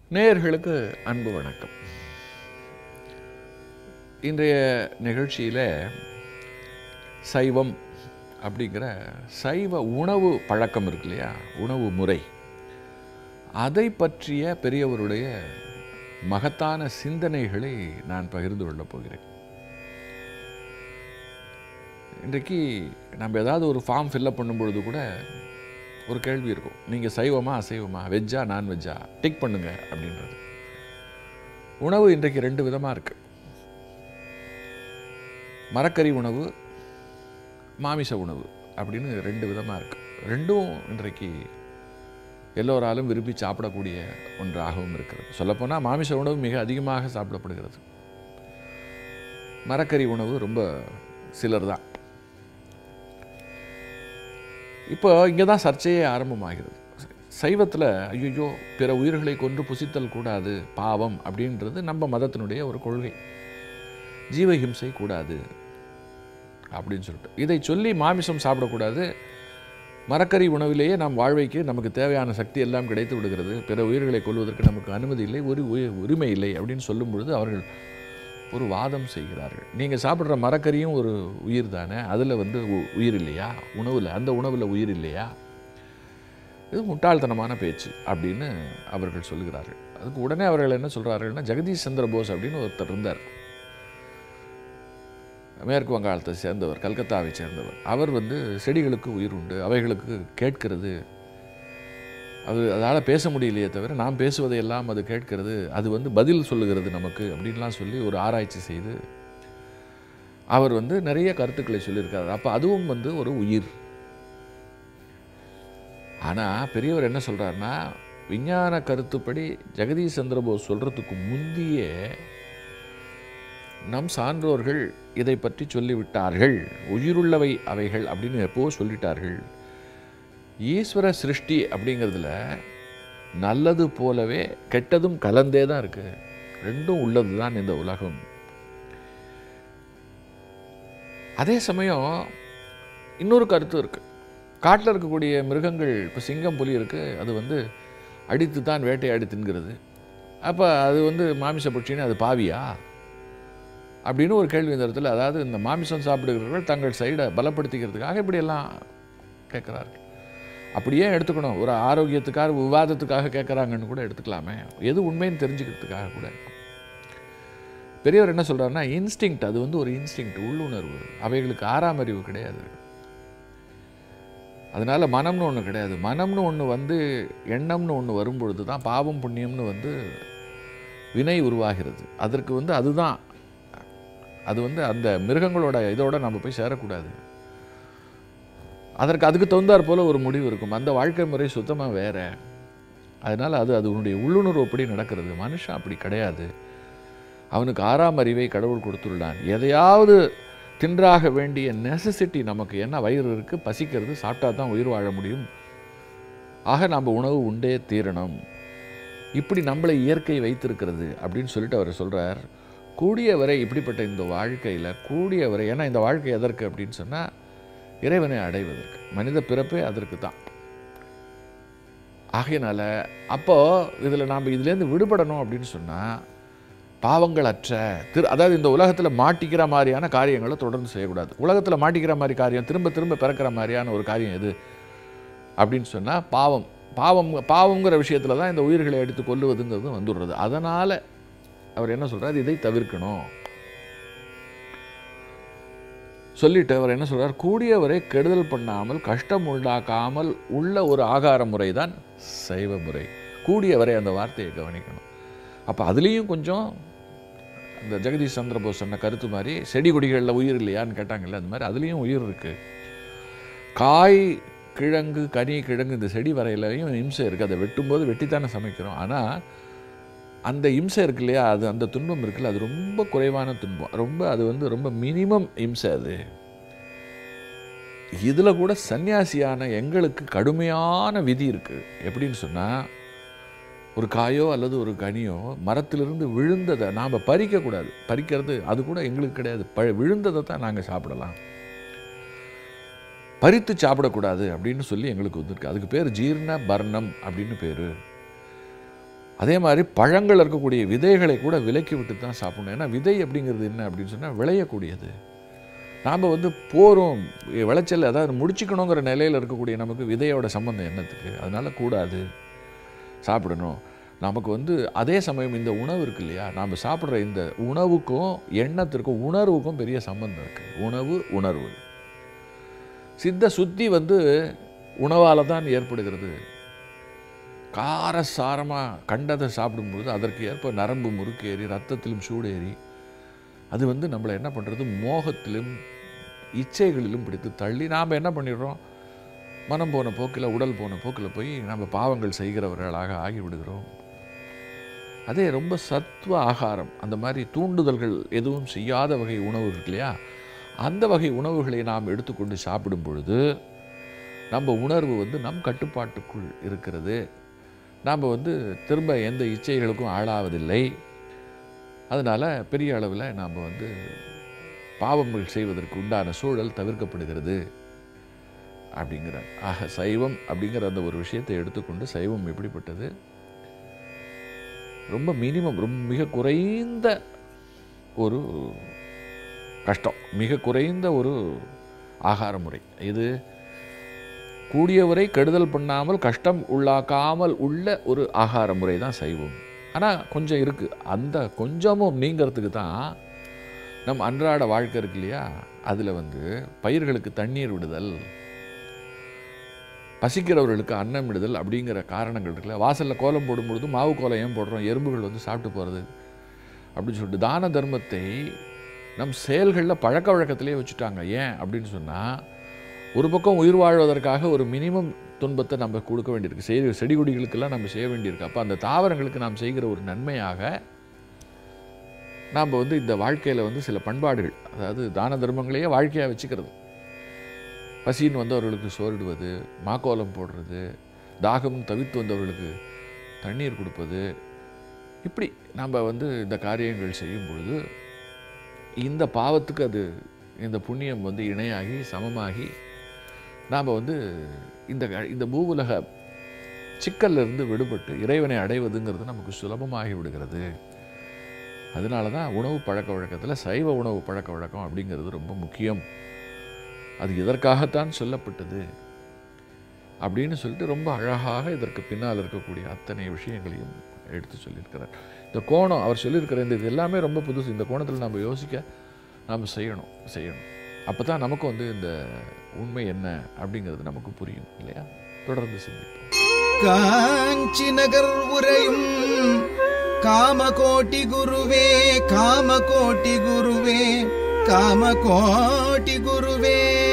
நேயர்களுக்கு அன்பு வணக்கம். இன்றைய நிகழ்ச்சியில் சைவம் அப்படிங்கிற சைவ உணவு பழக்கம் இருக்கு இல்லையா, உணவு முறை, அதை பற்றிய பெரியவருடைய மகத்தான சிந்தனைகளை நான் பகிர்ந்து கொள்ளப் போகிறேன். இன்றைக்கு நம்ம ஏதாவது ஒரு ஃபார்ம் ஃபில்லப் பண்ணும்பொழுது கூட ஒரு கேள்வி இருக்கும், நீங்கள் சைவமா அசைவமா, வெஜ்ஜா நான்வெஜ்ஜா, டிக் பண்ணுங்க அப்படின்றது. உணவு இன்றைக்கு ரெண்டு விதமாக இருக்குது. மரக்கறி உணவு, மாமிச உணவு அப்படின்னு ரெண்டு விதமாக இருக்குது. ரெண்டும் இன்றைக்கு எல்லோராலும் விரும்பி சாப்பிடக்கூடிய ஒன்றாகவும் இருக்கிறது. சொல்லப்போனால் மாமிச உணவு மிக அதிகமாக சாப்பிடப்படுகிறது. மரக்கறி உணவு ரொம்ப சிலர் தான். இப்போ இங்கே தான் சர்ச்சையே ஆரம்பமாகிறது. சைவத்தில் ஐயோ பிற உயிர்களை கொன்று புசித்தல் கூடாது, பாவம் அப்படின்றது நம்ம மதத்தினுடைய ஒரு கொள்கை. ஜீவஹிம்சை கூடாது அப்படின்னு சொல்லிட்டு இதை சொல்லி மாமிசம் சாப்பிடக்கூடாது, மரக்கறி உணவிலேயே நாம் வாழ்வைக்கு நமக்கு தேவையான சக்தி எல்லாம் கிடைத்து விடுகிறது, பிற உயிர்களை கொல்வதற்கு நமக்கு அனுமதி இல்லை, ஒரு உரிமை இல்லை அப்படின்னு சொல்லும் பொழுது அவர்கள் ஒரு வாதம் செய்கிறார்கள். நீங்கள் சாப்பிட்ற மரக்கறியும் ஒரு உயிர் தானே, அதில் உயிர் இல்லையா, உணவில் அந்த உணவில் உயிர் இல்லையா? இது முட்டாள்தனமான பேச்சு அப்படின்னு அவர்கள் சொல்கிறார்கள். அதுக்கு உடனே அவர்கள் என்ன சொல்கிறார்கள்னா, ஜெகதீஷ் சந்திர போஸ் அப்படின்னு ஒருத்தர் இருந்தார், மேற்கு வங்காளத்தை சேர்ந்தவர், கல்கத்தாவை சேர்ந்தவர். அவர் செடிகளுக்கு உயிர் உண்டு, அவைகளுக்கு கேட்கிறது, அதால் பேச முடியலையே தவிர நாம் பேசுவதை எல்லாம் அது கேட்கிறது, அது பதில் சொல்லுகிறது நமக்கு அப்படின்லாம் சொல்லி ஒரு ஆராய்ச்சி செய்து அவர் நிறைய கருத்துக்களை சொல்லியிருக்காரு. அப்போ அதுவும் ஒரு உயிர். ஆனால் பெரியவர் என்ன சொல்கிறாருன்னா, விஞ்ஞான கருத்துப்படி ஜெகதீஷ் சந்திர போஸ் சொல்கிறதுக்கு முந்திய நம் சான்றோர்கள் இதை பற்றி சொல்லிவிட்டார்கள். உயிருள்ளவை அவைகள் அப்படின்னு எப்போ சொல்லிட்டார்கள். ஈஸ்வர சிருஷ்டி அப்படிங்கிறதுல நல்லது போலவே கெட்டதும் கலந்தே தான் இருக்குது, ரெண்டும் உள்ளது தான் இந்த உலகம். அதே சமயம் இன்னொரு கருத்து இருக்குது. காட்டில் இருக்கக்கூடிய மிருகங்கள், இப்போ சிங்கம் புலி இருக்குது, அது அடித்து தான் வேட்டையாடி தின்கிறது. அப்போ அது மாமிச பட்சின்னு அது பாவியா அப்படின்னு ஒரு கேள்வி இந்த இடத்துல. அதாவது இந்த மாமிசம் சாப்பிடுகிறவர்கள் தங்கள் சைடை பலப்படுத்திக்கிறதுக்காக இப்படியெல்லாம் கேட்குறார்கள். அப்படியே எடுத்துக்கணும், ஒரு ஆரோக்கியத்துக்காக விவாதத்துக்காக கேட்குறாங்கன்னு கூட எடுத்துக்கலாமே, எது உண்மைன்னு தெரிஞ்சுக்கிறதுக்காக கூட. பெரியவர் என்ன சொல்கிறாருன்னா, இன்ஸ்டிங்க்ட், அது ஒரு இன்ஸ்டிங்க்ட், உள்ளுணர்வு, அவைகளுக்கு ஆறாம் அறிவு கிடையாது. அதனால் மனம்னு ஒன்று கிடையாது. மனம்னு ஒன்று எண்ணம்னு ஒன்று வரும்பொழுது தான் பாவம் புண்ணியம்னு வினை உருவாகிறது. அதற்கு அதுதான் அது அந்த மிருகங்களோட இதோட நம்ம போய் சேரக்கூடாது. அதுக்கு தகுந்தாற் போல் ஒரு முடிவு இருக்கும். அந்த வாழ்க்கை முறை சுத்தமாக வேறு. அதனால் அதனுடைய உள்ளுணர்வு அப்படி நடக்கிறது. மனுஷன் அப்படி கிடையாது. அவனுக்கு ஆறாம் அறிவை கடவுள் கொடுத்துள்ளான். எதையாவது தின்றாக வேண்டிய நெசசிட்டி நமக்கு, என்ன வயிறு இருக்குது, பசிக்கிறது, சாப்பிட்டா தான் உயிர் வாழ முடியும். ஆக நம்ம உணவு உண்டே தீரணும். இப்படி நம்மளை இயற்கை வைத்திருக்கிறது அப்படின்னு சொல்லிட்டு அவர் சொல்கிறார். கூடியவரை இப்படிப்பட்ட இந்த வாழ்க்கையில் கூடியவரை, ஏன்னா இந்த வாழ்க்கை எதற்கு அப்படின்னு சொன்னால் இறைவனை அடைவதற்கு, மனித பிறப்பே அதற்கு தான். ஆகையினால அப்போது இதில் நாம் இதுலேருந்து விடுபடணும் அப்படின்னு சொன்னால் பாவங்கள் அற்ற அதாவது இந்த உலகத்தில் மாட்டிக்கிற மாதிரியான காரியங்களை தொடர்ந்து செய்யக்கூடாது. உலகத்தில் மாட்டிக்கிற மாதிரி காரியம், திரும்ப திரும்ப பிறக்கிற மாதிரியான ஒரு காரியம் எது அப்படின்னு சொன்னால் பாவங்கிற விஷயத்தில் தான் இந்த உயிர்களை எடுத்து கொல்லுவதுங்கிறது வந்துடுறது. அதனால் அவர் என்ன சொல்கிறார், இதை தவிர்க்கணும் சொல்லிட்டு அவர் என்ன சொல்கிறார், கூடியவரை கெடுதல் பண்ணாமல் கஷ்டம் உண்டாக்காமல் உள்ள ஒரு ஆகார முறை தான் சைவ முறை. கூடியவரை, அந்த வார்த்தையை கவனிக்கணும். அப்போ அதுலேயும் கொஞ்சம் அந்த ஜெகதீஷ் சந்திர போஸ் சொன்ன கருத்து மாதிரி, செடி கொடிகளில் உயிர் இல்லையான்னு கேட்டாங்கல்ல, அந்த மாதிரி அதுலேயும் உயிர் இருக்குது. காய், கிழங்கு, கனி, கிழங்கு, இந்த செடி வரையிலையும் இம்சை இருக்குது. அதை வெட்டும்போது வெட்டித்தானே சமைக்கிறோம். ஆனால் அந்த இம்சை இருக்கு இல்லையா, அந்த துன்பம் இருக்குல்ல, அது ரொம்ப குறைவான துன்பம், அது ரொம்ப மினிமம் இம்சை. அது இதில் கூட சன்னியாசியான எங்களுக்கு கடுமையான விதி இருக்குது. எப்படின்னு சொன்னால், ஒரு காயோ அல்லது ஒரு கனியோ மரத்திலிருந்து விழுந்ததை நாம் பறிக்கக்கூடாது. பறிக்கிறது அது கூட எங்களுக்கு கிடையாது. விழுந்ததை தான் நாங்கள் சாப்பிடலாம், பறித்து சாப்பிடக்கூடாது அப்படின்னு சொல்லி எங்களுக்கு வந்திருக்கு. அதுக்கு பேர் ஜீர்ண பர்ணம் அப்படின்னு பேர். அதே மாதிரி பழங்கள் இருக்கக்கூடிய விதைகளை கூட விலக்கி விட்டு தான் சாப்பிடணும். ஏன்னா விதை அப்படிங்கிறது என்ன அப்படின்னு சொன்னால் விளையக்கூடியது. நாம் வந்து போகிறோம் விளைச்சல், அதாவது முடிச்சுக்கணுங்கிற நிலையில் இருக்கக்கூடிய நமக்கு விதையோட சம்பந்தம் என்னத்துக்கு? அதனால் கூடாது, சாப்பிடணும். நமக்கு வந்து அதே சமயம் இந்த உணவு இருக்கு இல்லையா, நாம் சாப்பிட்ற இந்த உணவுக்கும் எண்ணத்திற்கும் உணர்வுக்கும் பெரிய சம்பந்தம் இருக்குது. உணர்வு சித்த சுத்தி வந்து உணவால் தான் ஏற்படுகிறது. காரசாரமாக கண்டதை சாப்பிடும்பொழுது அதற்கு ஏற்ப நரம்பு முறுக்கேறி ரத்தத்திலும் சூடேறி அது வந்து நம்மளை என்ன பண்ணுறது, மோகத்திலும் இச்சைகளிலும் பிடித்து தள்ளி நாம் என்ன பண்ணிடுறோம், மனம் போன போக்கில் உடல் போன போக்கில் போய் நம்ம பாவங்கள் செய்கிறவர்களாக ஆகிவிடுகிறோம். அதே ரொம்ப சத்துவ ஆகாரம், அந்த மாதிரி தூண்டுதல்கள் எதுவும் செய்யாத வகை உணவு இருக்கு இல்லையா, அந்த வகை உணவுகளை நாம் எடுத்துக்கொண்டு சாப்பிடும் பொழுது நம்ம உணர்வு வந்து நம் கட்டுப்பாட்டுக்குள் இருக்கிறது. நாம் வந்து திரும்ப எந்த இச்சைகளுக்கும் ஆளாவதில்லை. அதனால் பெரிய அளவில் நாம் வந்து பாவங்கள் செய்வதற்கு உண்டான சூழல் தவிர்க்கப்படுகிறது அப்படிங்கிறார். ஆக சைவம் அப்படிங்கிற அந்த ஒரு விஷயத்தை எடுத்துக்கொண்டு, சைவம் எப்படிப்பட்டது, ரொம்ப மினிமம், ரொம்ப மிக குறைந்த ஒரு கஷ்டம், மிக குறைந்த ஒரு ஆகார முறை. இது கூடியவரை கெடுதல் பண்ணாமல் கஷ்டம் உள்ளாக்காமல் உள்ள ஒரு ஆகார முறை தான் சைவம். ஆனால் கொஞ்சம் இருக்குது, அந்த கொஞ்சமும் நீங்கிறதுக்கு தான் நம் அன்றாட வாழ்க்கை இருக்கு இல்லையா, அதில் வந்து பயிர்களுக்கு தண்ணீர் விடுதல், பசிக்கிறவர்களுக்கு அன்னம் விடுதல் அப்படிங்கிற காரணங்கள் இருக்குல்ல. வாசலில் கோலம் போடும்பொழுது மாவு கோலம் ஏன் போடுறோம், எறும்புகள் வந்து சாப்பிட்டு போகிறது அப்படின்னு சொல்லிட்டு தான தர்மத்தை நம் செயல்களில் பழக்க வழக்கத்திலே வச்சுட்டாங்க. ஏன் அப்படின்னு சொன்னால், ஒரு பக்கம் உயிர் வாழ்வதற்காக ஒரு மினிமம் துன்பத்தை நம்ம கொடுக்க வேண்டியிருக்கு, செடி கொடிகளுக்கெல்லாம் நம்ம செய்ய வேண்டியிருக்கு. அப்போ அந்த தாவரங்களுக்கு நாம் செய்கிற ஒரு நன்மையாக நாம் வந்து இந்த வாழ்க்கையில் வந்து சில பண்பாடுகள், அதாவது தான தர்மங்களையே வாழ்க்கையாக வச்சுக்கிறது, பசின்னு வந்தவர்களுக்கு சோறிடுவது, மாக்கோலம் போடுறது, தாகம் தவித்து வந்தவர்களுக்கு தண்ணீர் கொடுப்பது, இப்படி நம்ம வந்து இந்த காரியங்கள் செய்யும் பொழுது இந்த பாவத்துக்கு அது இந்த புண்ணியம் வந்து இணையாகி சமமாகி நாம் வந்து இந்த பூவுலக சிக்கல்லிருந்து விடுபட்டு இறைவனை அடைவதுங்கிறது நமக்கு சுலபமாகி விடுகிறது. அதனால தான் உணவு பழக்க வழக்கத்தில் சைவ உணவு பழக்க வழக்கம் அப்படிங்கிறது ரொம்ப முக்கியம். அது இதற்காகத்தான் சொல்லப்பட்டது அப்படின்னு சொல்லிட்டு ரொம்ப அழகாக இதற்கு பின்னால் இருக்கக்கூடிய அத்தனை விஷயங்களையும் எடுத்து சொல்லியிருக்கிறார். இந்த கோணம் அவர் சொல்லியிருக்கிற இது எல்லாமே ரொம்ப புதுசு. இந்த கோணத்தில் நம்ம யோசிக்க நாம் செய்யணும். அப்போ தான் நமக்கு வந்து இந்த உண்மை என்ன அப்படிங்கிறது நமக்கு புரியும் இல்லையா. தொடர்ந்து சிந்திப்போம். காஞ்சி நகர் உரையும் காமகோட்டி குருவே, காமகோட்டி குருவே, காமகோட்டி குருவே.